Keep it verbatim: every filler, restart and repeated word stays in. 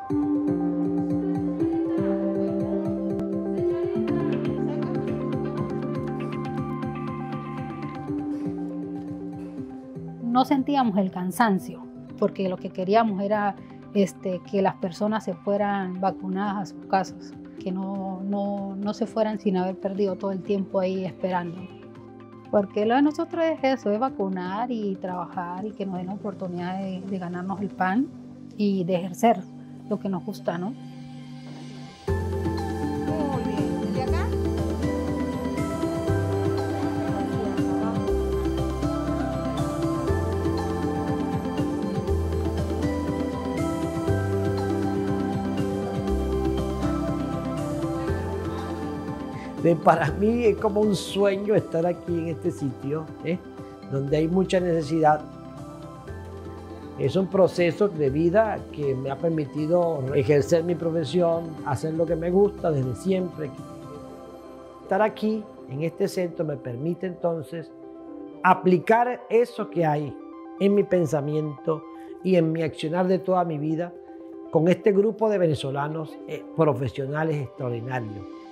No sentíamos el cansancio, porque lo que queríamos era este, que las personas se fueran vacunadas a sus casas, que no, no, no se fueran sin haber perdido todo el tiempo ahí esperando. Porque lo de nosotros es eso, es vacunar y trabajar y que nos den la oportunidad de, de ganarnos el pan y de ejercer lo que nos gusta, ¿no? Muy bien, ¿desde acá? Para mí es como un sueño estar aquí en este sitio, ¿eh? Donde hay mucha necesidad. Es un proceso de vida que me ha permitido ejercer mi profesión, hacer lo que me gusta desde siempre. Estar aquí, en este centro, me permite entonces aplicar eso que hay en mi pensamiento y en mi accionar de toda mi vida con este grupo de venezolanos eh, profesionales extraordinarios.